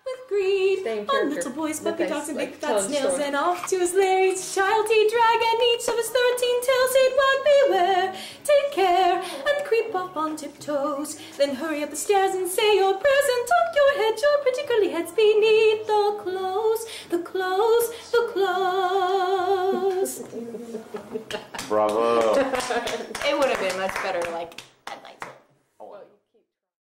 with greed on little boys, puppy dogs, and big fat snails, and off to his lair each child he'd drag, and each of his 13 tails he'd wag. Beware, take care, and creep up on tiptoes, then hurry up the stairs and say your prayers, and tuck your head, your pretty curly heads, beneath the clothes, the clothes, the clothes. Bravo. It would have been much better, like